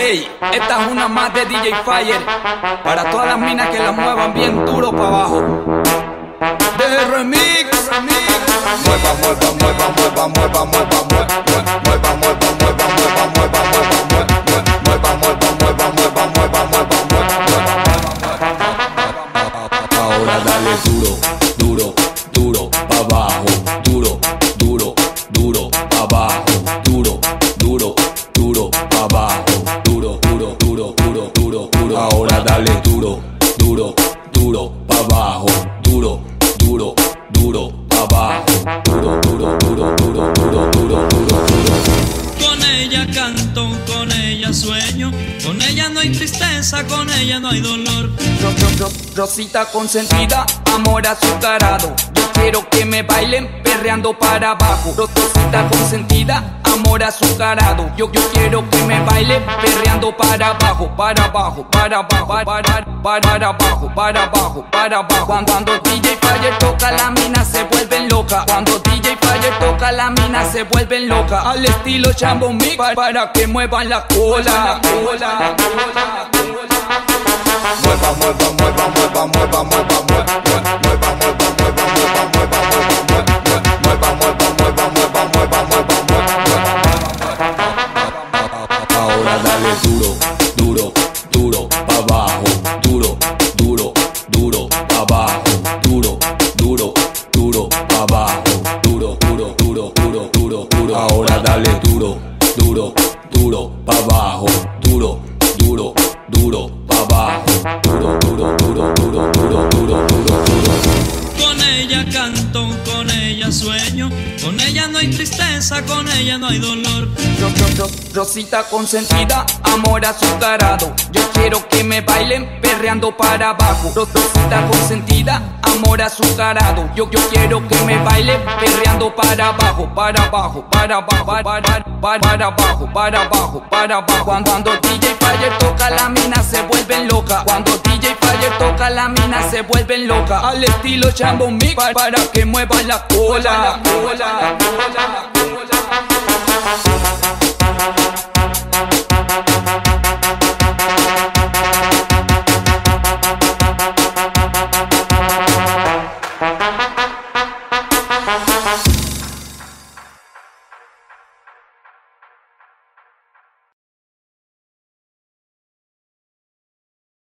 Ey, esta es una más de DJ Fire, para todas las minas que la muevan bien duro para abajo. De remix. Mueva, mueva, mueva, mueva, mueva, mueva, mueva, mueva, mueva, mueva, mueva, mueva, mueva, mueva, mueva, mueva, mueva, mueva. Ahora dale duro, duro, duro, pa' abajo, duro, duro, duro, pa' abajo, duro, duro, duro, pa' abajo, duro, duro, duro, duro, duro, duro. Ahora dale duro, duro, duro, pa' abajo, duro, duro, duro, pa' abajo, duro, duro, duro, duro, duro, duro, duro. Con ella canto, con ella sueño, con ella no hay tristeza, con ella no hay dolor. Rosita consentida, amor azucarado. Yo quiero que me bailen perreando para abajo. Rosita consentida, amor azucarado. Yo quiero que me bailen perreando para abajo, para abajo, para abajo, para abajo, para abajo, para abajo. Cuando DJ Fire toca, la mina se vuelven loca. Cuando DJ Fire toca, la mina se vuelven loca. Al estilo Chambo Mix, para que muevan la cola. Mueva, mueva, mueva, mueva, mueva, mueva, mueva, mueva, mueva, mueva, mueva, mueva, mueva, mueva, mueva, mueva. Ahora dale duro, duro, duro, pa' abajo, duro, duro, duro, pa' abajo, duro, duro, duro, pa' abajo, duro, duro, duro, duro, duro, duro. Ahora dale duro, duro, duro, pa' abajo, duro, duro, duro, pa' abajo, duro, duro, duro, duro, duro, duro, duro. Con ella canto, con ella sueño, con ella no hay tristeza, con ella no hay dolor. Rosita consentida, amor azucarado. Yo quiero que me bailen perreando para abajo. Rosita consentida, amor azucarado. Yo quiero que me bailen perreando para abajo, para abajo, para abajo, para abajo, para abajo, para abajo. Cuando DJ Fire toca, la mina se vuelven loca. Cuando DJ Fire toca, la mina se vuelven loca. Al estilo Chambo Mix, para que muevan la cola.